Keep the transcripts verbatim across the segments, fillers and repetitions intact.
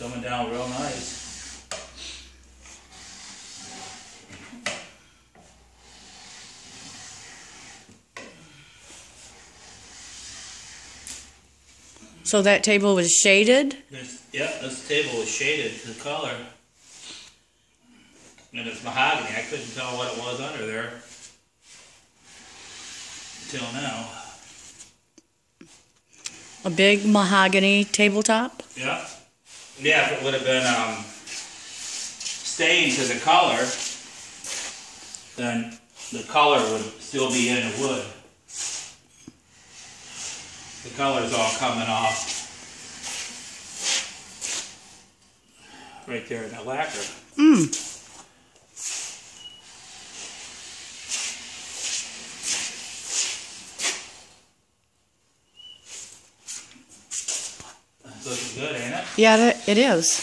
coming down real nice. So that table was shaded? This, yeah, this table was shaded to the color. And it's mahogany. I couldn't tell what it was under there until now. A big mahogany tabletop? Yeah. Yeah, if it would have been um, stained to the color, then the color would still be in the wood. The color's all coming off right there in that lacquer. Mm. That's looking good, ain't it? Yeah, it is.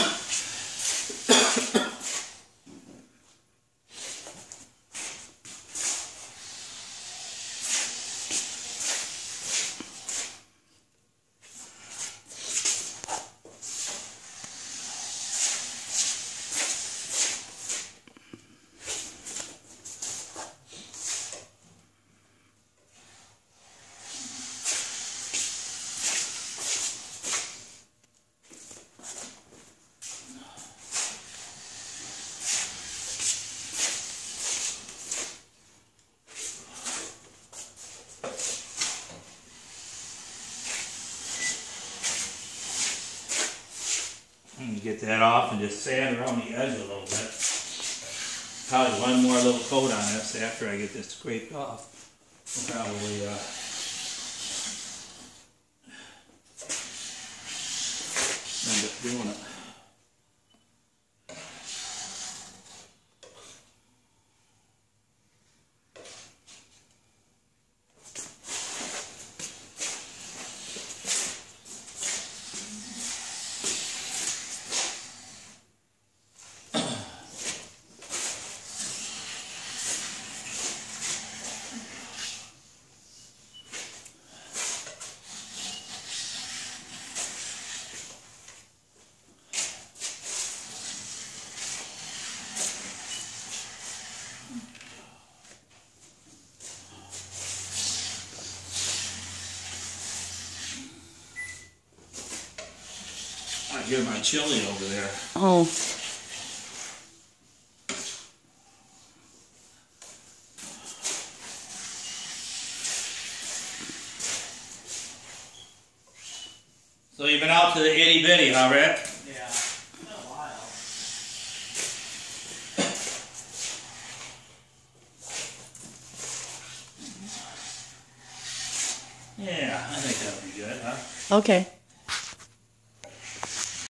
And you get that off and just sand around the edge a little bit. Probably one more little coat on this after I get this scraped off. We'll probably uh, end up doing it. I hear my chili over there. Oh. So you've been out to the itty bitty, huh, Rick? Yeah, it's been a while. Yeah, I think that'll be good, huh? Okay.